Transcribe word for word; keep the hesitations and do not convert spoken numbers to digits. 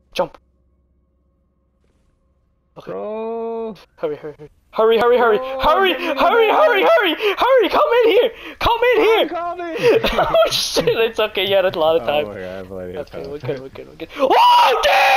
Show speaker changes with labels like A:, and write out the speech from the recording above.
A: Jump. Okay.
B: Bro.
A: Hurry, hurry, hurry. Hurry, hurry, hurry,
B: Bro,
A: hurry,
B: get me
A: hurry,
B: down.
A: hurry, hurry, hurry, come in here! Come in
B: I'm
A: here!
B: coming.
A: Oh shit, it's okay, you had a lot of
B: Oh
A: time.
B: my god, I have plenty of
A: Okay,
B: time.
A: we're good, we're good, we're good. Oh, damn!